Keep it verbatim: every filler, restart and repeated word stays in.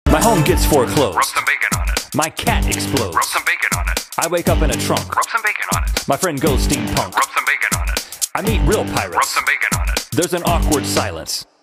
My home gets foreclosed. Rub some bacon on it. My cat explodes. Rub some bacon on it. I wake up in a trunk. Rub some bacon on it. My friend goes steampunk. Rub some bacon on it. I meet real Rub pirates. some bacon on it. There's an awkward silence.